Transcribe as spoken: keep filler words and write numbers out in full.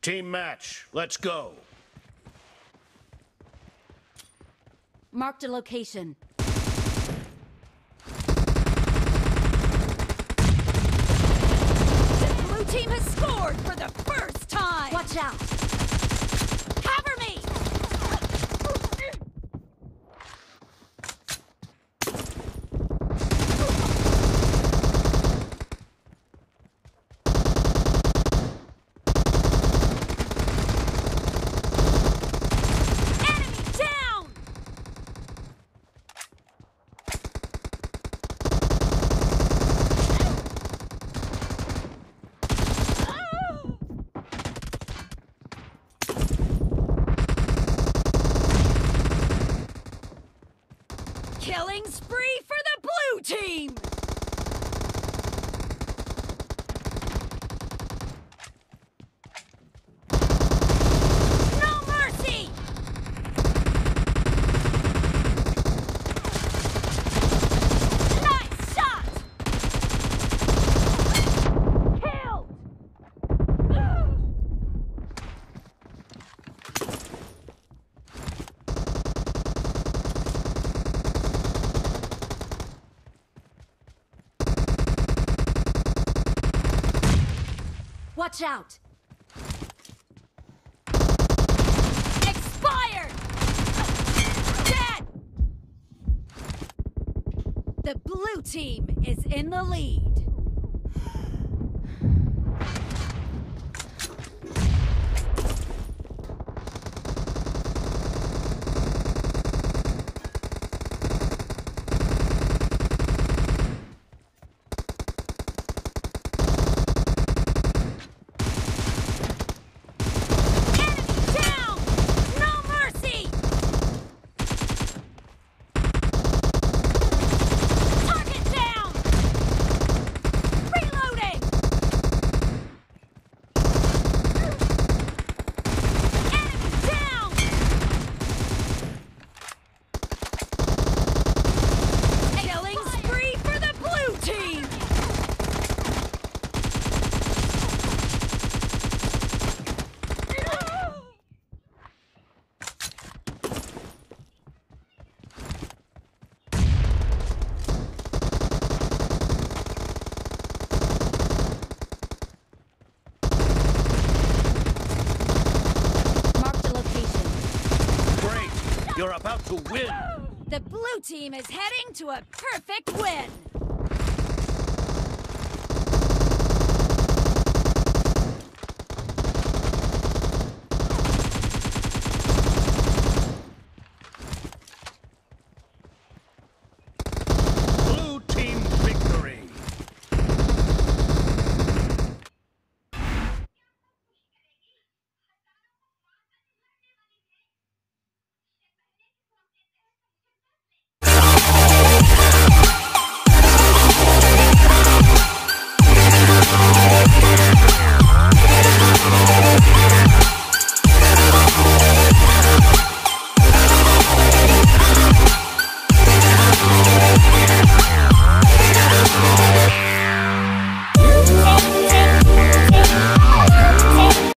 Team match, let's go. Marked a location. The blue team has scored for the first time! Watch out! Cover me! Killing spree for the blue team! No mercy! Nice shot! Killed! Watch out! Expired! Dead! The blue team is in the lead. Great, you're about to win. The blue team is heading to a perfect win.